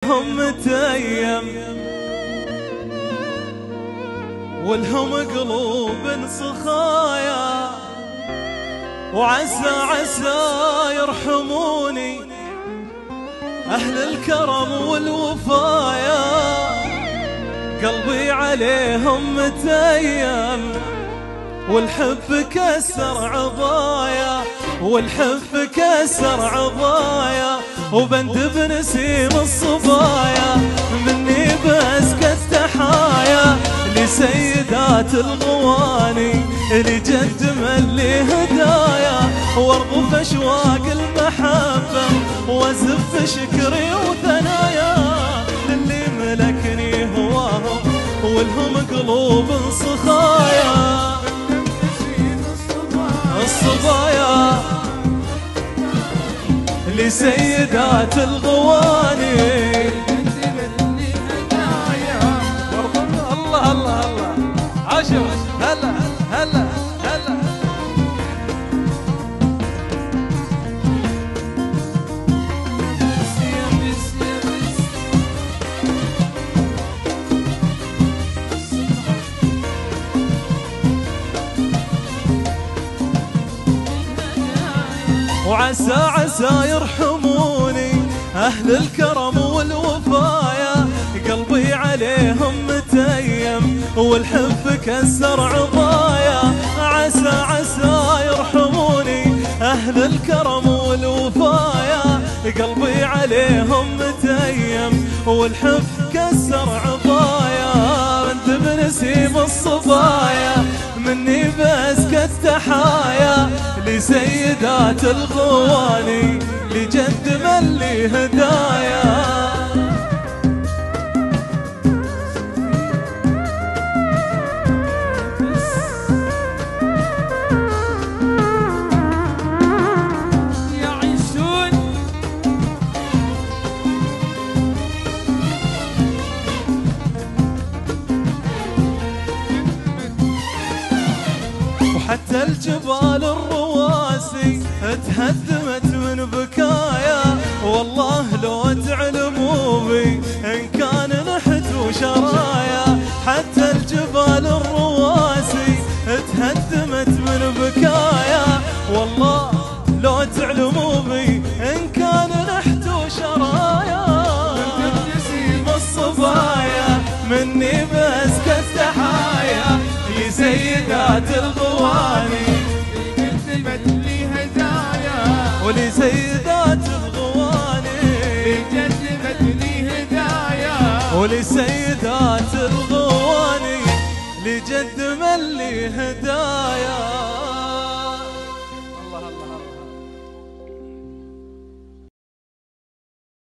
عليهم متيم والهم قلوب صخايا، وعسى عسى يرحموني أهل الكرم والوفايا، قلبي عليهم متيم والحب كسر عضايا، والحب كسر عضايا، وبند بنسيم الصبايا مني بأزكى التحايا لسيدات الغواني لجد من لي هدايا، وارضف اشواق المحبة وازف شكري وثنايا للي ملكني هواهم والهم قلوب صخايا. الصبايا لسيدات الغواني الله الله الله عاشر هلا هلا هلا. وعسى عسى يرحموني أهل الكرم والوفايا، قلبي عليهم متيم والحب كسر عضايا، عسى عسى يرحموني أهل الكرم والوفايا، قلبي عليهم متيم والحب كسر عضايا، انت بنسيم الصبايا مني بأزكى التحايا لسيدات الغواني لجد من لي هدايا. حتى الجبال الرواسي اتهدمت من بكايا، والله لو تعلموا بي ان كان نحت وشرايا، حتى الجبال الرواسي اتهدمت من بكايا، والله لو تعلموا بي ان كان نحت وشرايا، نسيم الصبايا مني بأزكى التحايا لسيدات الغواني قدمت لي هدايا، ولسيدات الغواني قدمت لي هدايا، ولسيدات الغواني لجد من لي هدايا.